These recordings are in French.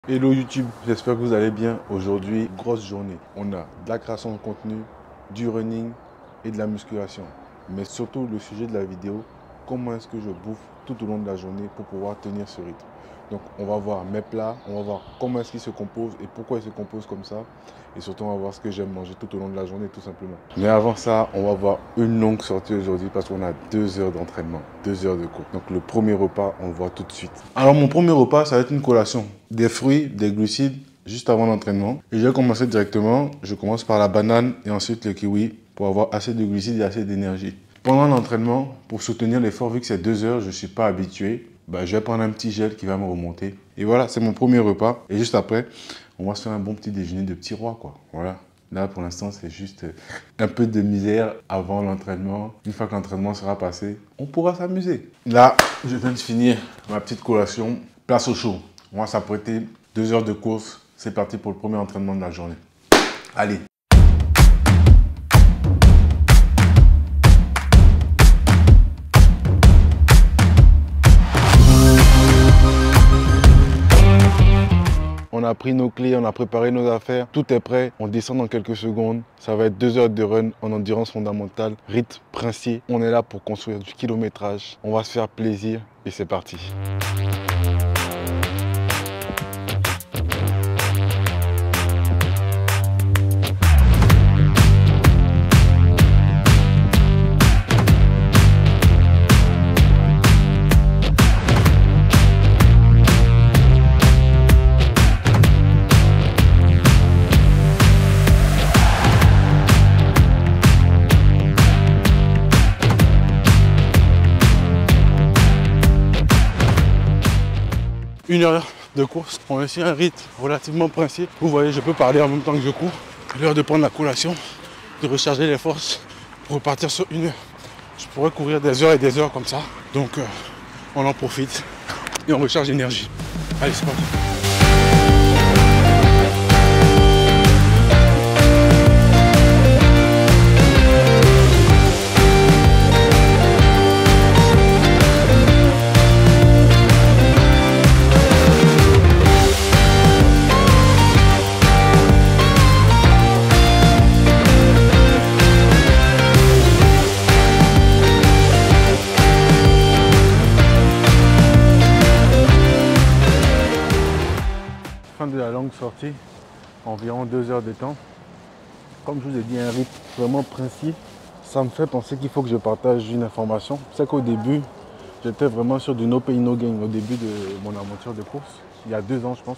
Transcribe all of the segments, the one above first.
Hello YouTube, j'espère que vous allez bien. Aujourd'hui, grosse journée. On a de la création de contenu, du running et de la musculation. Mais surtout le sujet de la vidéo, comment est-ce que je bouffe tout au long de la journée pour pouvoir tenir ce rythme. Donc on va voir mes plats, on va voir comment est-ce qu'ils se composent et pourquoi ils se composent comme ça. Et surtout on va voir ce que j'aime manger tout au long de la journée tout simplement. Mais avant ça, on va voir une longue sortie aujourd'hui parce qu'on a 2 heures d'entraînement, 2 heures de cours. Donc le premier repas, on le voit tout de suite. Alors mon premier repas, ça va être une collation. Des fruits, des glucides, juste avant l'entraînement. Et je vais commencer directement. Je commence par la banane et ensuite le kiwi pour avoir assez de glucides et assez d'énergie. Pendant l'entraînement, pour soutenir l'effort, vu que c'est 2 heures, je ne suis pas habitué, je vais prendre un petit gel qui va me remonter. Et voilà, c'est mon premier repas. Et juste après, on va se faire un bon petit déjeuner de petit roi, quoi. Voilà. Là, pour l'instant, c'est juste un peu de misère avant l'entraînement. Une fois que l'entraînement sera passé, on pourra s'amuser. Là, je viens de finir ma petite collation. Place au chaud. On va s'apprêter. 2 heures de course. C'est parti pour le premier entraînement de la journée. Allez. On a pris nos clés, on a préparé nos affaires, tout est prêt, on descend dans quelques secondes. Ça va être 2 heures de run en endurance fondamentale, rythme princier. On est là pour construire du kilométrage, on va se faire plaisir et c'est parti. Une heure de course, on est sur un rythme relativement princier. Vous voyez, je peux parler en même temps que je cours. L'heure de prendre la collation, de recharger les forces pour repartir sur une heure. Je pourrais courir des heures et des heures comme ça. Donc on en profite et on recharge l'énergie. Allez, c'est parti. De la longue sortie, environ 2 heures de temps. Comme je vous ai dit, un rythme vraiment précis. Ça me fait penser qu'il faut que je partage une information. C'est qu'au début, j'étais vraiment sur du no pain no gain au début de mon aventure de course, il y a 2 ans je pense.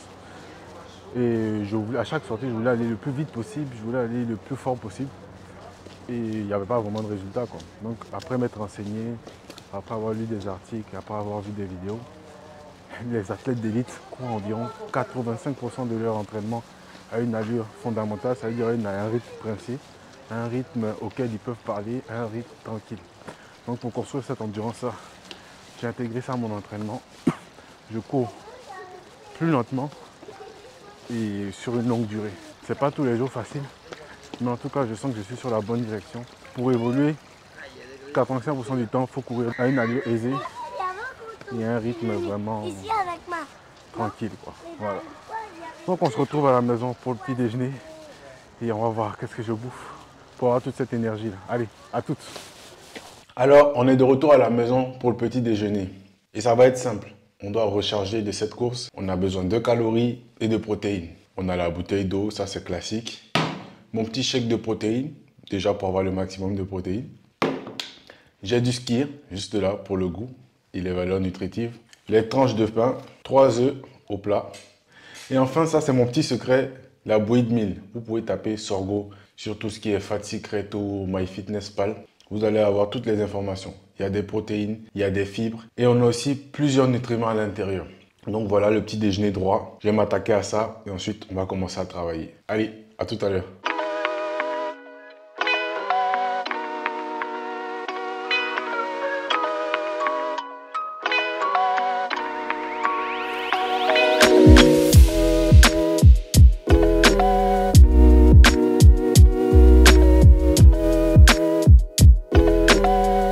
Et à chaque sortie, je voulais aller le plus vite possible, je voulais aller le plus fort possible. Et il n'y avait pas vraiment de résultat, quoi. Donc après m'être renseigné, après avoir lu des articles, après avoir vu des vidéos, les athlètes d'élite courent environ 85% de leur entraînement à une allure fondamentale, ça veut dire à un rythme princier, un rythme auquel ils peuvent parler, un rythme tranquille. Donc pour construire cette endurance-là, j'ai intégré ça à mon entraînement. Je cours plus lentement et sur une longue durée. C'est pas tous les jours facile, mais en tout cas je sens que je suis sur la bonne direction. Pour évoluer, 85% du temps, il faut courir à une allure aisée. Il y a un rythme vraiment tranquille, quoi. Voilà. Donc on se retrouve à la maison pour le petit déjeuner et on va voir qu'est-ce que je bouffe pour avoir toute cette énergie là. Allez, à toutes. Alors on est de retour à la maison pour le petit déjeuner et ça va être simple. On doit recharger de cette course. On a besoin de calories et de protéines. On a la bouteille d'eau, ça c'est classique. Mon petit shake de protéines, déjà pour avoir le maximum de protéines. J'ai du skyr, juste là pour le goût et les valeurs nutritives. Les tranches de pain, 3 œufs au plat. Et enfin, ça c'est mon petit secret, la bouillie de mil. Vous pouvez taper Sorgho sur tout ce qui est Fat Secret ou MyFitnessPal. Vous allez avoir toutes les informations. Il y a des protéines, il y a des fibres et on a aussi plusieurs nutriments à l'intérieur. Donc voilà le petit déjeuner droit. Je vais m'attaquer à ça et ensuite on va commencer à travailler. Allez, à tout à l'heure.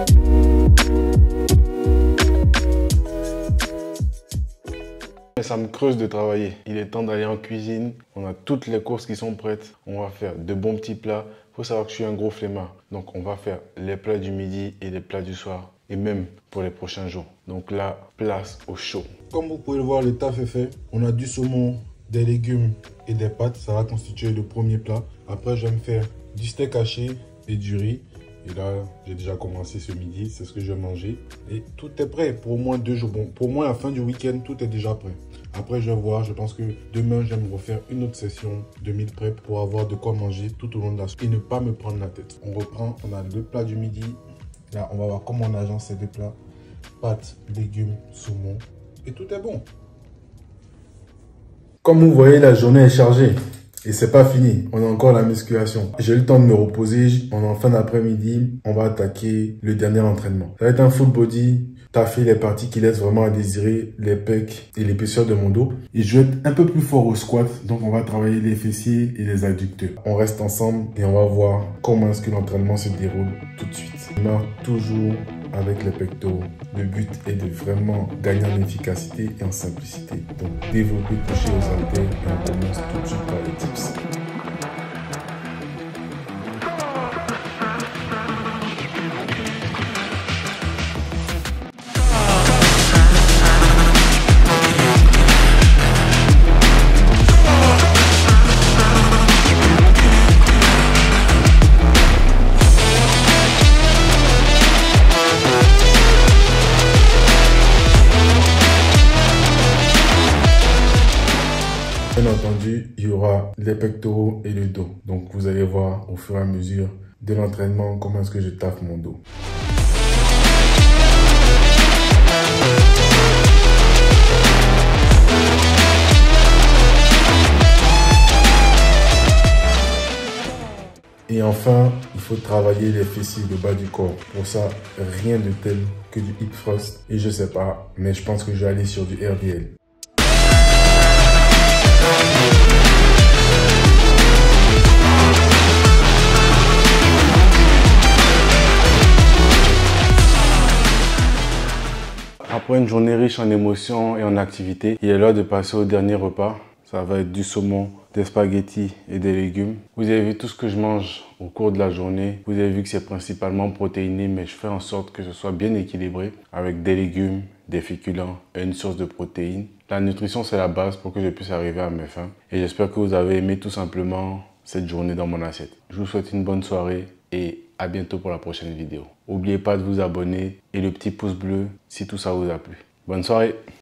Ça me creuse de travailler. Il est temps d'aller en cuisine. On a toutes les courses qui sont prêtes. On va faire de bons petits plats. Il faut savoir que je suis un gros flemmard. Donc on va faire les plats du midi et les plats du soir. Et même pour les prochains jours. Donc là, place au chaud. Comme vous pouvez le voir, le taf est fait. On a du saumon, des légumes et des pâtes. Ça va constituer le premier plat. Après, je vais me faire du steak haché et du riz. Et là, j'ai déjà commencé ce midi. C'est ce que je vais manger. Et tout est prêt pour au moins 2 jours. Bon, pour moi, à la fin du week-end, tout est déjà prêt. Après, je vais voir. Je pense que demain, je vais me refaire une autre session de meal prep pour avoir de quoi manger tout au long de la semaine et ne pas me prendre la tête. On reprend. On a le plat du midi. Là, on va voir comment on agence ces deux plats. Pâtes, légumes, saumon. Et tout est bon. Comme vous voyez, la journée est chargée. Et c'est pas fini. On a encore la musculation. J'ai eu le temps de me reposer. On est en fin d'après-midi. On va attaquer le dernier entraînement. Ça va être un full body. Taffer les parties qui laissent vraiment à désirer, les pecs et l'épaisseur de mon dos. Et je vais être un peu plus fort au squat. Donc, on va travailler les fessiers et les adducteurs. On reste ensemble et on va voir comment est-ce que l'entraînement se déroule tout de suite. On démarre toujours avec les pectoraux. Le but est de vraiment gagner en efficacité et en simplicité. Donc, développer, toucher aux haltères et on commence tout de suite par les dips. Bien entendu, il y aura les pectoraux et le dos. Donc, vous allez voir au fur et à mesure de l'entraînement comment est-ce que je taffe mon dos. Et enfin, il faut travailler les fessiers, le bas du corps. Pour ça, rien de tel que du hip thrust. Et je sais pas, mais je pense que je vais aller sur du RDL. Après une journée riche en émotions et en activités, il est l'heure de passer au dernier repas. Ça va être du saumon, des spaghettis et des légumes. Vous avez vu tout ce que je mange au cours de la journée. Vous avez vu que c'est principalement protéiné, mais je fais en sorte que ce soit bien équilibré avec des légumes, des féculents et une source de protéines. La nutrition, c'est la base pour que je puisse arriver à mes fins. Et j'espère que vous avez aimé tout simplement cette journée dans mon assiette. Je vous souhaite une bonne soirée et à bientôt pour la prochaine vidéo. N'oubliez pas de vous abonner et le petit pouce bleu si tout ça vous a plu. Bonne soirée!